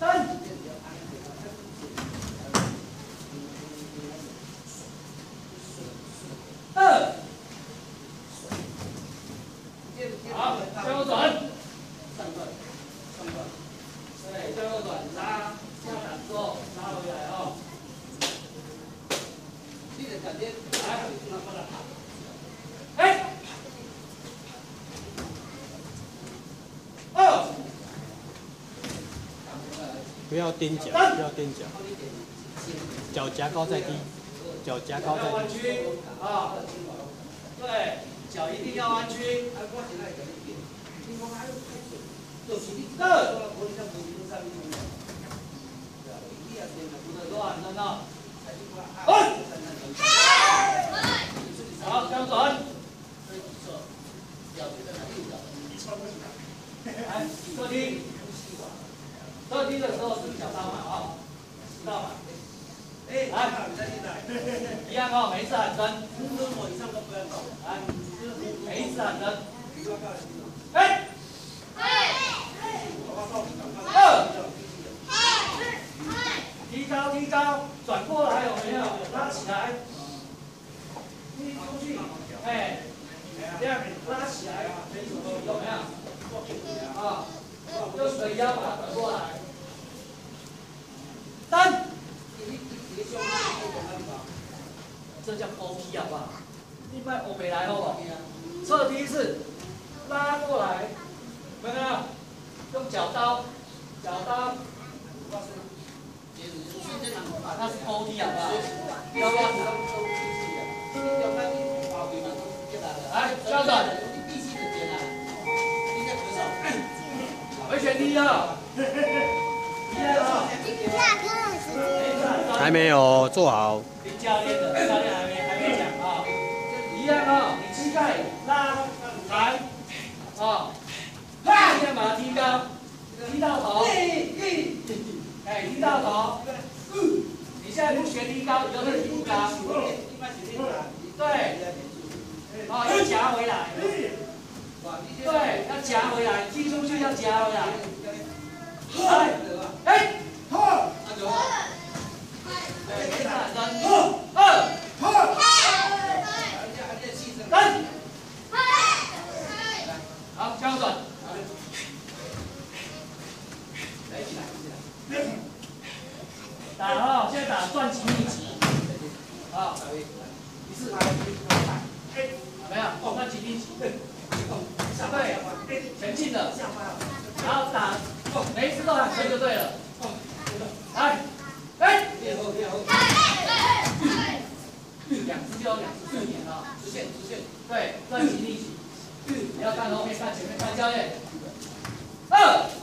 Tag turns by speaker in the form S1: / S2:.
S1: 好，向右转，对，向右转，拉，下档之后拉回来哦。来，哎，2，
S2: 不要踮脚，不要踮脚，脚夹高再低，脚夹高再低。
S1: 弯曲啊，对，脚一定要弯曲。好，向转。来，侧踢。侧踢的时候是脚上嘛啊，知道吗？来，一样哦，每一次喊声。来，每一次喊声。哎。2，提高，转过来有没有？拉起来，踢出去，哎，这样拉起来，有没有？啊，用水腰把它转过来。3，这叫勾踢好不好？一般欧美来好不好？侧踢是拉过来，有没有？用脚刀，那是勾踢好不好？不要乱打。来，校长，回旋踢啊！
S2: 还没有做好。
S1: 林教练还没讲啊，一样啊，你膝盖拉抬啊，一样把它踢高，踢到头，哎，踢到头。你现在不学踢高，你就是踢不高。对，啊，要夹回来。对，要夹回来，踢出去要夹回来。来，哎，对，没喊声。2，3，好，向右转。打哈，现在打转极逆极，啊，一次拍，没有，转极逆极，对，前进的，然后打，每一次都喊声就对了，来，哎，2次就有2次4年了，直线，对，转极逆极，不要看后面，看前面，看教练，2。